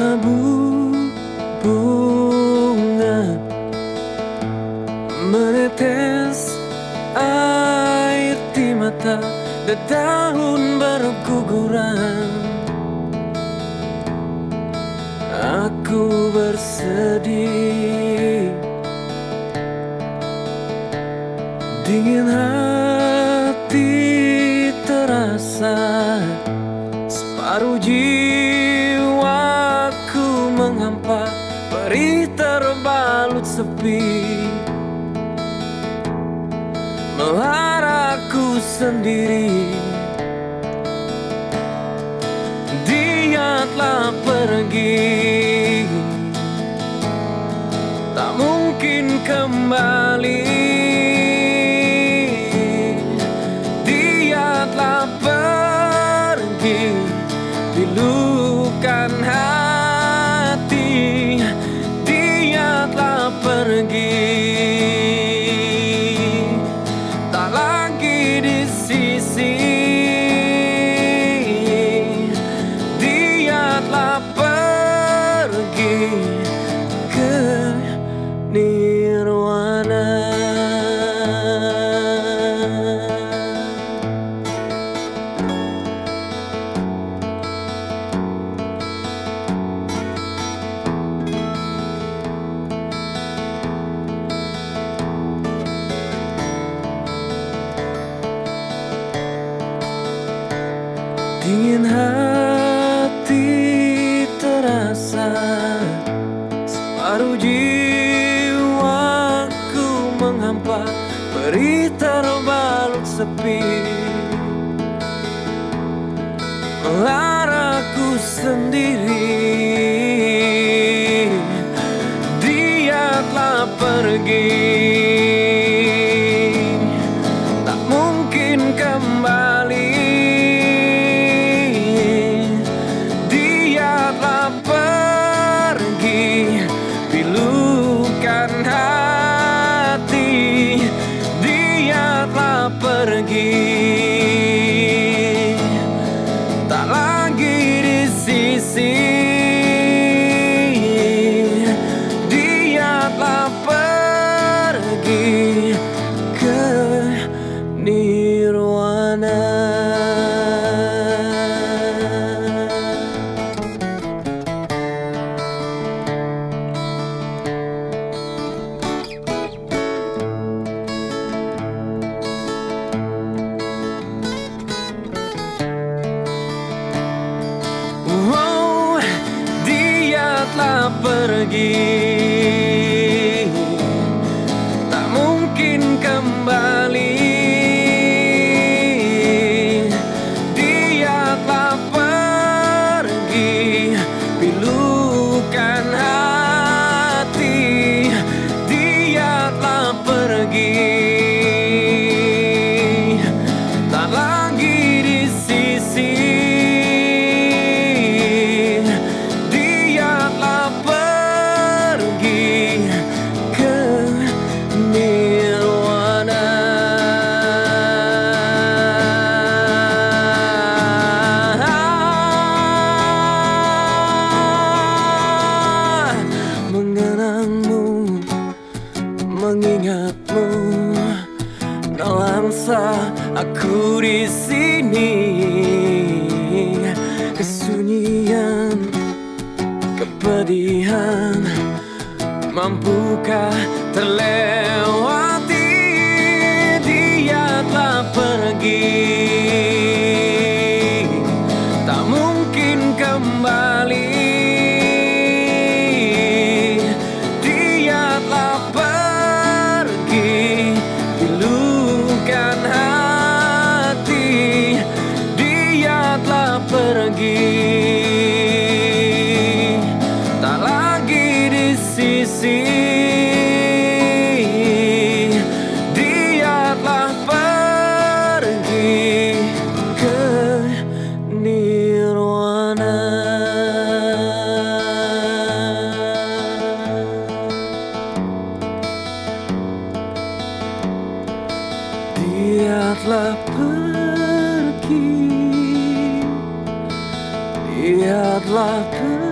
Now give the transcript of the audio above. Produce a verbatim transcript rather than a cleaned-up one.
Labu bunga menetes air di mata, daun berguguran. Aku bersedih, dingin hati terasa, separuh jiwaku menghampa, perih terbalut sepi, melaraku sendiri. Dia telah pergi, tak mungkin kembali. Dia telah pergi, pilukan hati. Dia telah pergi, tak lagi di sisi. Dia telah pergi ke nirwana. Dingin hati terasa, separuh jiwaku menghampa, perih terbalut sepi, melaraku sendiri. Dia telah pergi, tak mungkin kembali. Pilukan hati, dia telah pergi, tak lagi di sisi. Dia telah pergi ke nirwana. Telah pergi, tak mungkin kembali. Dia telah pergi, pilukan hati. Dia telah pergi, tak lagi di sisi. Mengenangmu, mengingatmu, nelangsa aku di sini. Kesunyian, kepedihan, mampukah terlewati? Dia telah pergi, tak mungkin kembali. Pergi, tak lagi di sisi. Dia telah pergi ke nirwana. Dia telah pergi, dia telah pergi.